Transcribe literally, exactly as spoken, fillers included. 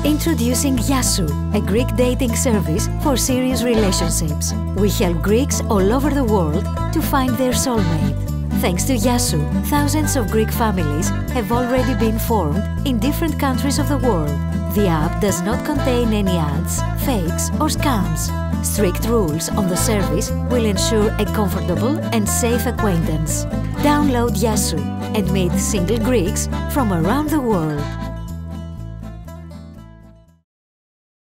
Introducing Yasu, a Greek dating service for serious relationships. We help Greeks all over the world to find their soulmate. Thanks to Yasu, thousands of Greek families have already been formed in different countries of the world. The app does not contain any ads, fakes or scams. Strict rules on the service will ensure a comfortable and safe acquaintance. Download Yasu and meet single Greeks from around the world.